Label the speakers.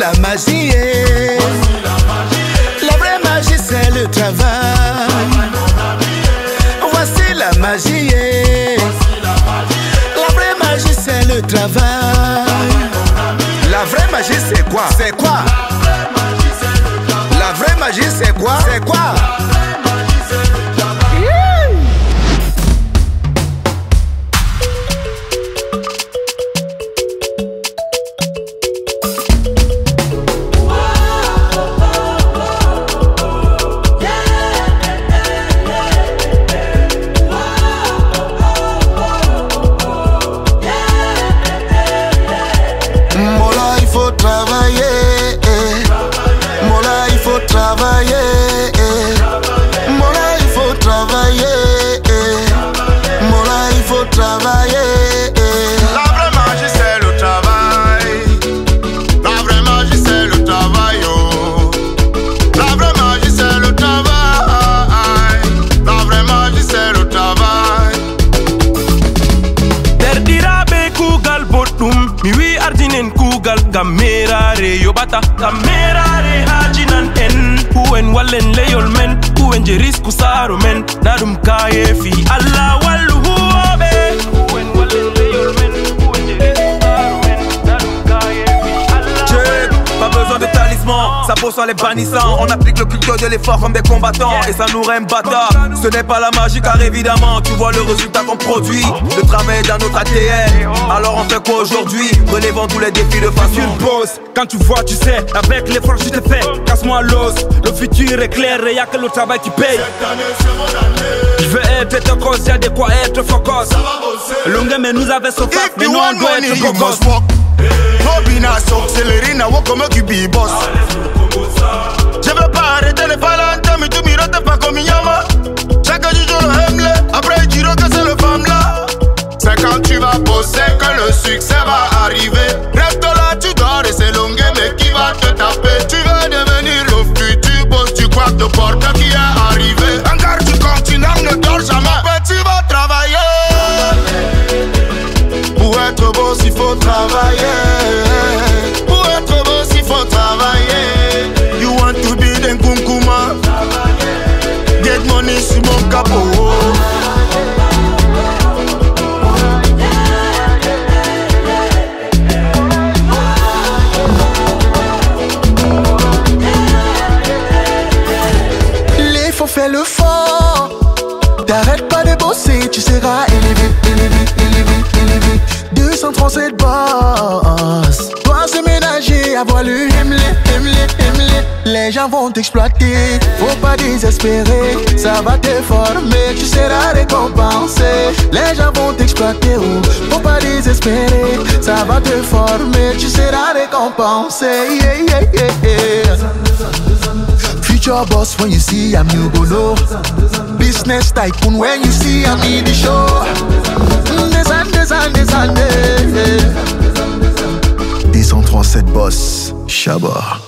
Speaker 1: la magie. La vraie magie c'est le travail. Voici la magie. La vraie magie c'est le travail. La vraie magie c'est quoi? C'est quoi? La vraie magie c'est quoi? C'est quoi?
Speaker 2: Kamerare yobata kamerare hajinan en Uen wallen leyol men Uen jeris kusaro men Nadum kaye fi Allah wallu huobe Uen wallen leyol men Uen jeris kusaro men Nadum kaye fi Allah. Check, pas besoin de talisman. Ça pose sur les bannissants. On applique le culture de l'effort comme des combattants. Et ça nous rend bâtard. Ce n'est pas la magie car évidemment tu vois le résultat qu'on produit. Le travail est dans notre ADN. Alors on fait quoi aujourd'hui? Relevons tous les défis de façon. Tu bosses, quand tu vois tu sais. Avec l'effort je te fais, casse-moi l'os. Le futur est clair et y'a que le travail qui paye.
Speaker 3: Cette année c'est mon année.
Speaker 2: Je veux être cause, y'a de quoi être focus. L'ongue mais nous avait son fac, mais nous on doit être cocos.
Speaker 3: Combination, Célerina, walk comme tu be boss. Je veux pas arrêter les phalantes, mais tu mirotes pas comme Yama. Chaque jour je le aime, après il dira que c'est le femme là. C'est quand tu vas bosser que le succès va arriver. Reste là, tu dors et c'est longue, mais qui va te taper? Tu veux devenir le futur boss, tu crois que porte qui est arrivé. Encore tu continues, ne dors jamais. Mais tu vas travailler. Pour être boss, il faut travailler. Pour être boss, il faut travailler. You want to be the kunkuma. Get money sur mon capot.
Speaker 1: Il faut faire le fort. T'arrêtes pas de bosser, tu seras élevé, élevé, élevé, élevé. 237 boss. Toi se ménager, avoir le hemlé, hemlé, hemlé. Les gens vont t'exploiter, faut pas désespérer. Ça va te former, tu seras récompensé. Les gens vont t'exploiter, oh, faut pas désespérer. Ça va te former, tu seras récompensé. Yeah, yeah, yeah, yeah. Future boss when you see I'm you go know. Business tycoon when you see I'm in the show. Des 137 boss, Shabba.